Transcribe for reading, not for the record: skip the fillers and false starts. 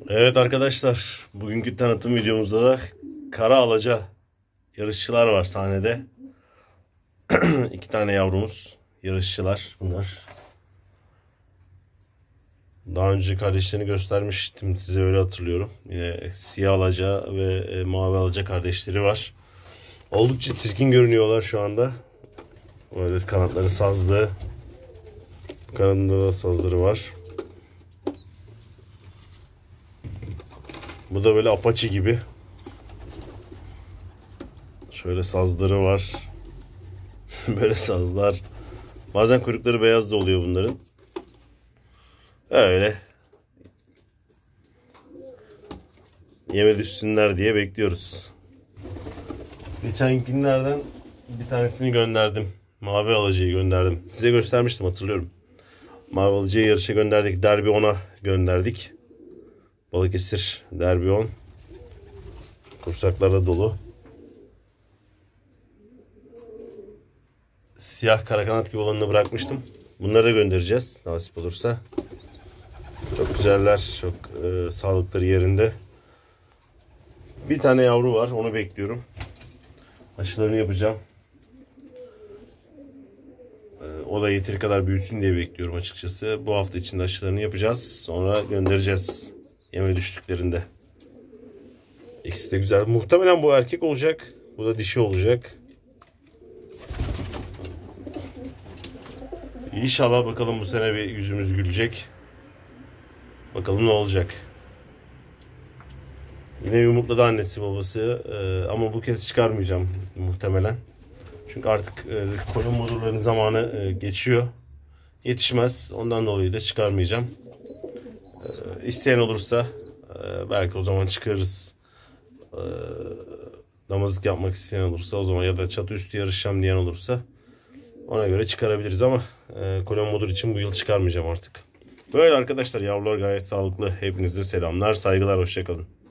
Evet arkadaşlar, bugünkü tanıtım videomuzda da kara alaca yarışçılar var sahnede. İki tane yavrumuz yarışçılar bunlar. Daha önce kardeşlerini göstermiştim size, öyle hatırlıyorum. Yine siyah alaca ve mavi alaca kardeşleri var. Oldukça çirkin görünüyorlar şu anda. Böyle kanatları sazlı. Kanadında da sazları var. Bu da böyle apaçi gibi. Şöyle sazları var. Böyle sazlar. Bazen kuyrukları beyaz da oluyor bunların. Öyle. Yeme düşsünler diye bekliyoruz. Geçen günlerden bir tanesini gönderdim. Mavi alacayı gönderdim. Size göstermiştim, hatırlıyorum. Mavi alacayı yarışa gönderdik. Derbi 10'a gönderdik. Balıkesir Derbi 10. Kursaklarda dolu. Siyah karakanat gibi olanını bırakmıştım. Bunları da göndereceğiz nasip olursa. Çok güzeller. Çok sağlıkları yerinde. Bir tane yavru var. Onu bekliyorum. Aşılarını yapacağım. O da yeteri kadar büyüsün diye bekliyorum açıkçası. Bu hafta içinde aşılarını yapacağız. Sonra göndereceğiz. Yeme düştüklerinde. İkisi de güzel. Muhtemelen bu erkek olacak. Bu da dişi olacak. İnşallah bakalım bu sene bir yüzümüz gülecek. Bakalım ne olacak. Yine yumurtladı annesi babası. Ama bu kez çıkarmayacağım muhtemelen. Çünkü artık koyun modurlarının zamanı geçiyor. Yetişmez. Ondan dolayı da çıkarmayacağım. İsteyen olursa belki o zaman çıkarırız. Damızlık yapmak isteyen olursa o zaman, ya da çatı üstü yarışacağım diyen olursa ona göre çıkarabiliriz ama koyun modur için bu yıl çıkarmayacağım artık. Böyle arkadaşlar, yavrular gayet sağlıklı. Hepinize selamlar, saygılar, hoşça kalın.